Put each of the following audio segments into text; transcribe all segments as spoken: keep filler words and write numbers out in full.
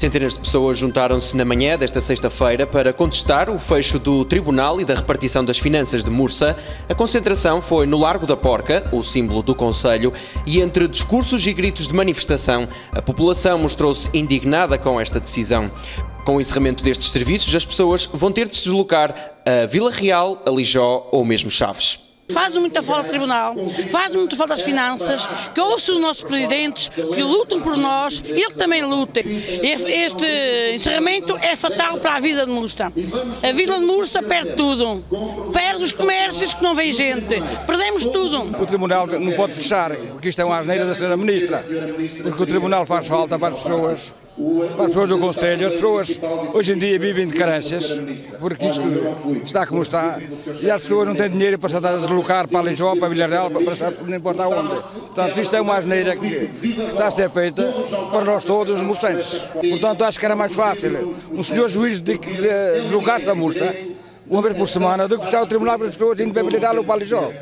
Centenas de pessoas juntaram-se na manhã desta sexta-feira para contestar o fecho do Tribunal e da repartição das finanças de Mursa. A concentração foi no Largo da Porca, o símbolo do concelho, e entre discursos e gritos de manifestação, a população mostrou-se indignada com esta decisão. Com o encerramento destes serviços, as pessoas vão ter de se deslocar a Vila Real, a Lijó ou mesmo Chaves. Faz muita falta o Tribunal, faz muita falta as finanças, que ouçam os nossos presidentes, que lutam por nós, ele também luta. Este encerramento é fatal para a vida de Mursa. A Vila de Mursa perde tudo, perde os comércios que não vem gente, perdemos tudo. O Tribunal não pode fechar, porque isto é uma asneira da senhora Ministra, porque o Tribunal faz falta para as pessoas. Para as pessoas do Conselho, as pessoas hoje em dia vivem de carências, porque isto está como está, e as pessoas não têm dinheiro para estar a deslocar para Lijó, para Villarreal, para, para não importa onde. Portanto, isto é uma asneira que, que está a ser feita para nós todos, os murcenses. Portanto, acho que era mais fácil um senhor juiz de, de, de deslocar-se a Mursa uma vez por semana, do que fechar o Tribunal para as pessoas irem para Villarreal ou para Lijó.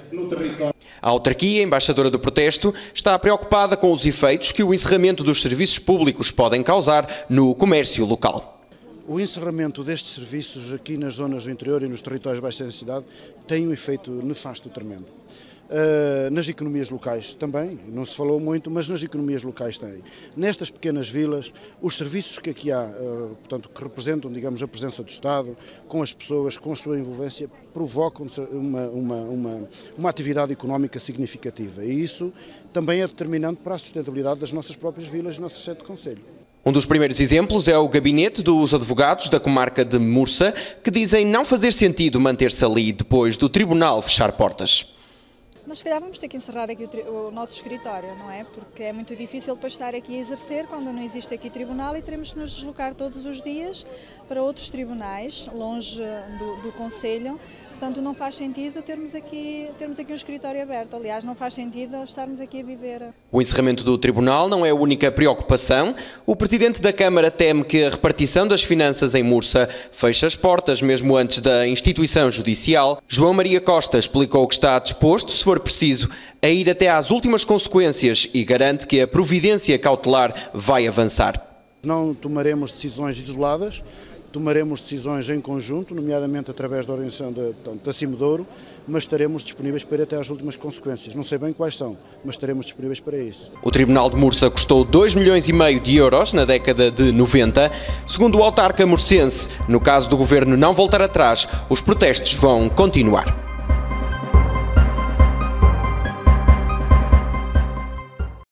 A autarquia, embaixadora do protesto, está preocupada com os efeitos que o encerramento dos serviços públicos podem causar no comércio local. O encerramento destes serviços aqui nas zonas do interior e nos territórios de baixa densidade tem um efeito nefasto tremendo. Uh, nas economias locais também, não se falou muito, mas nas economias locais tem. Nestas pequenas vilas, os serviços que aqui há, uh, portanto, que representam, digamos, a presença do Estado, com as pessoas, com a sua envolvência, provocam uma, uma, uma, uma atividade económica significativa. E isso também é determinante para a sustentabilidade das nossas próprias vilas e nosso sede de concelho. Um dos primeiros exemplos é o gabinete dos advogados da comarca de Mursa, que dizem não fazer sentido manter-se ali depois do tribunal fechar portas. Nós, se calhar, vamos ter que encerrar aqui o, o nosso escritório, não é? Porque é muito difícil depois estar aqui a exercer quando não existe aqui tribunal e teremos de nos deslocar todos os dias para outros tribunais, longe do, do concelho. Portanto, não faz sentido termos aqui, termos aqui um escritório aberto. Aliás, não faz sentido estarmos aqui a viver. O encerramento do tribunal não é a única preocupação. O presidente da Câmara teme que a repartição das finanças em Mursa feche as portas mesmo antes da instituição judicial. João Maria Costa explicou que está disposto, se for preciso, a ir até às últimas consequências e garante que a providência cautelar vai avançar. Não tomaremos decisões isoladas. Tomaremos decisões em conjunto, nomeadamente através da organização da, da Cimedouro, mas estaremos disponíveis para ir até às últimas consequências. Não sei bem quais são, mas estaremos disponíveis para isso. O Tribunal de Mursa custou dois milhões e meio de euros na década de noventa. Segundo o autarca murcense, no caso do governo não voltar atrás, os protestos vão continuar.